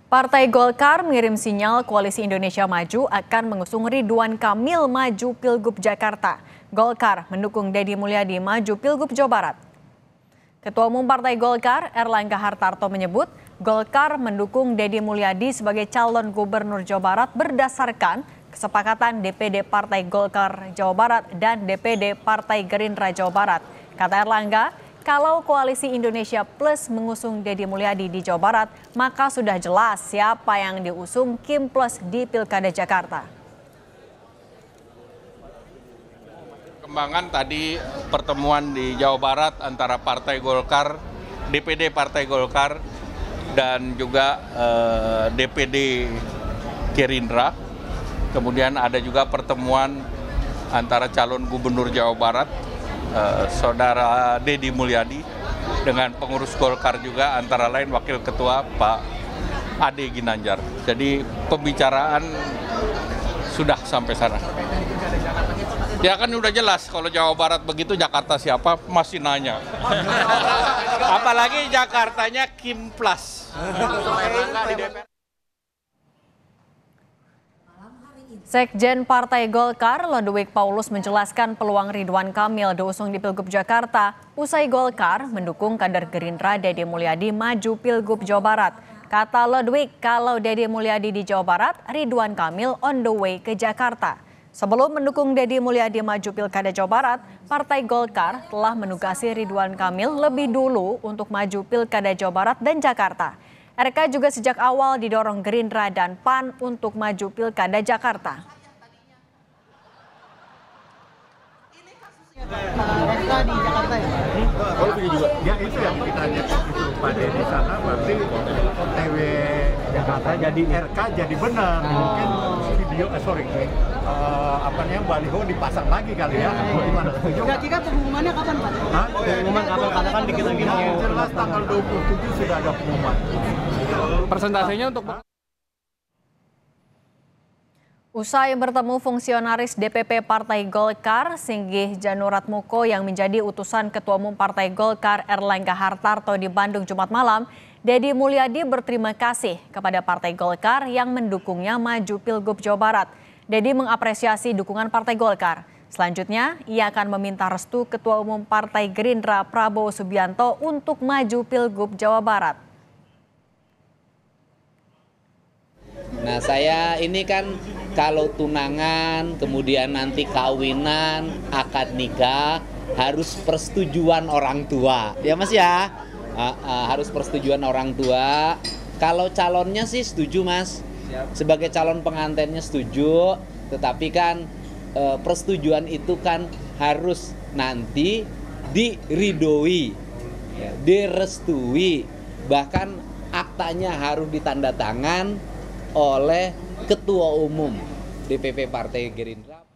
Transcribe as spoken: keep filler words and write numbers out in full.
Partai Golkar mengirim sinyal Koalisi Indonesia Maju akan mengusung Ridwan Kamil maju Pilgub Jakarta. Golkar mendukung Deddy Mulyadi maju Pilgub Jawa Barat. Ketua Umum Partai Golkar, Erlangga Hartarto menyebut, Golkar mendukung Deddy Mulyadi sebagai calon gubernur Jawa Barat berdasarkan kesepakatan D P D Partai Golkar Jawa Barat dan D P D Partai Gerindra Jawa Barat. Kata Erlangga, kalau Koalisi Indonesia Plus mengusung Deddy Mulyadi di Jawa Barat, maka sudah jelas siapa yang diusung Kim Plus di Pilkada Jakarta. Kembangan tadi pertemuan di Jawa Barat antara Partai Golkar, D P D Partai Golkar, dan juga eh, D P D Gerindra. Kemudian ada juga pertemuan antara calon gubernur Jawa Barat, Uh, Saudara Deddy Mulyadi dengan pengurus Golkar juga, antara lain Wakil Ketua Pak Ade Ginanjar. Jadi pembicaraan sudah sampai sana. Ya kan udah jelas kalau Jawa Barat begitu, Jakarta siapa masih nanya. Apalagi Jakartanya Kim Plus. Sekjen Partai Golkar, Lodewijk Paulus menjelaskan peluang Ridwan Kamil diusung di Pilgub Jakarta usai Golkar mendukung kader Gerindra Deddy Mulyadi maju Pilgub Jawa Barat. Kata Lodewijk, kalau Deddy Mulyadi di Jawa Barat, Ridwan Kamil on the way ke Jakarta. Sebelum mendukung Deddy Mulyadi maju Pilkada Jawa Barat, Partai Golkar telah menugasi Ridwan Kamil lebih dulu untuk maju Pilkada Jawa Barat dan Jakarta. R K juga sejak awal didorong Gerindra dan P A N untuk maju Pilkada Jakarta. R K di Jakarta ya? Oh begini juga. Ya itu yang kita lihat itu pada di sana, berarti O T W Jakarta jadi R K jadi benar. Mungkin video, eh, sorry, uh, apa namanya baliho dipasang lagi kali ya? Gimana? Kira-kira pengumumannya kapan Pak? Hah? Pengumuman kapan? Karena kan dikit lagi. Yang jelas tanggal dua puluh tujuh sudah ada pengumuman. Persentasenya untuk Usai bertemu fungsionaris D P P Partai Golkar, Singgih Januratmoko yang menjadi utusan Ketua Umum Partai Golkar Erlangga Hartarto di Bandung Jumat malam, Deddy Mulyadi berterima kasih kepada Partai Golkar yang mendukungnya maju Pilgub Jawa Barat. Deddy mengapresiasi dukungan Partai Golkar. Selanjutnya, ia akan meminta restu Ketua Umum Partai Gerindra Prabowo Subianto untuk maju Pilgub Jawa Barat. Nah, saya ini kan kalau tunangan, kemudian nanti kawinan, akad nikah, harus persetujuan orang tua. Ya Mas ya, uh, uh, harus persetujuan orang tua. Kalau calonnya sih setuju Mas, sebagai calon pengantinnya setuju, tetapi kan uh, persetujuan itu kan harus nanti diridoi, ya, direstui, bahkan aktanya harus ditandatangan oleh Ketua Umum D P P Partai Gerindra.